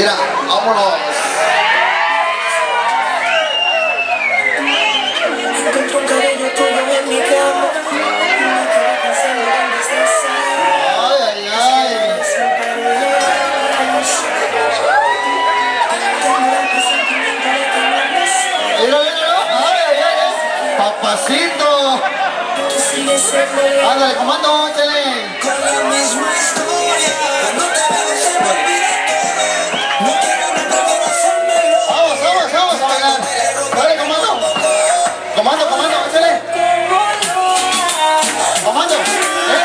Mira, vámonos. Encuentro un cabello tuyo en mi cama. Ay, ay, ay. Mira, mira, ay, ay, ay. Papacito. Ándale, comando, échale. Con la misma historia. No te veo, se me olvida todo. No quiero, no prefiero hacérmelo. Vamos, vamos, vamos a bailar. Dale, comando. Comando, comando, échale. Comando. Eso, eso.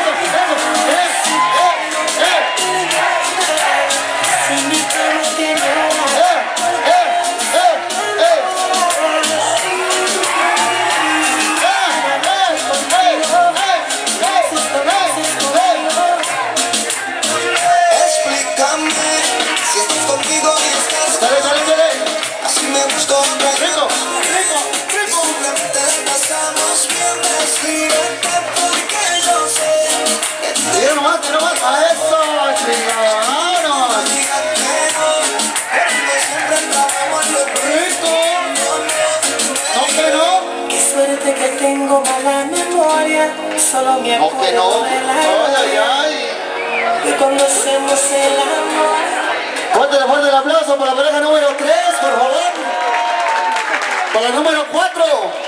Explícame si estás conmigo y estás Dale, dale, dale. así me busco otra vez. Rico, rico, rico. Simplemente pasamos bien, decídete porque yo sé que tú Tira nomás, tira nomás. A eso, chingados. digas que no, pero siempre trabajamos lo Rico. No que no. Qué suerte que tengo mala memoria, solo me No que no. acuerdo de la Ay, ay, ay. y cuando hacemos el amor. Fuerte el aplauso para la pareja número 3, por favor. Para la número 4.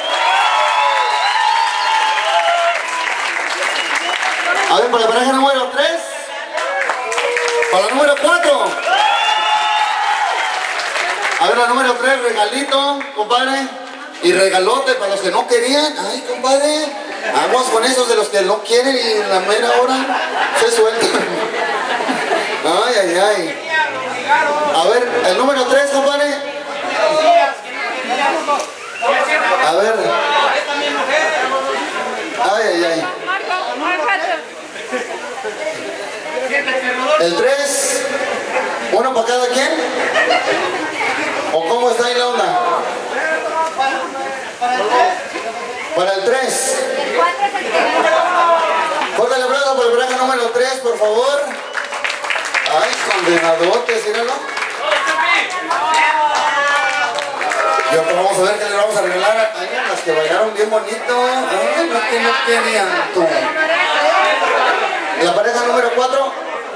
A ver, para la pareja número 3. Para la número 4. A ver, la número 3, regalito, compadre. Y regalote para los que no querían. Ay, compadre. Aguas con esos de los que no quieren y en la mera hora se sueltan. Ay, ay, ay. A ver, el número 3, compadre. A ver. Ay, ay, ay. El 3. ¿Uno para cada quien? ¿O cómo está ahí la onda? Para el 3. Fuerte el aplauso por el pareja número 3, por favor. Ay, condenadotes, míralo. Y ahora vamos a ver qué le vamos a regalar a las que bailaron bien bonito. Ay, no que no querían tú. La pareja número 4.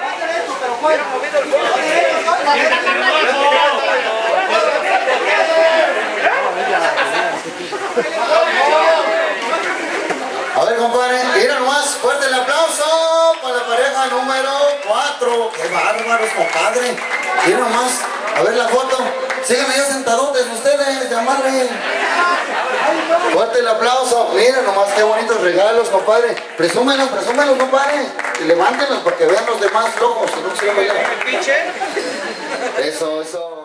A ver, compadre, mira nomás, fuerte el aplauso para la pareja número 4. ¡Qué bárbaros, compadre! Mira nomás, a ver la foto. Síganme ya sentadotes ustedes, ya madre. Fuerte el aplauso. Mira nomás, qué bonitos regalos, compadre. Presúmelos, compadre. Y levántenlos para que vean los demás locos. Si no, sí, eso, eso.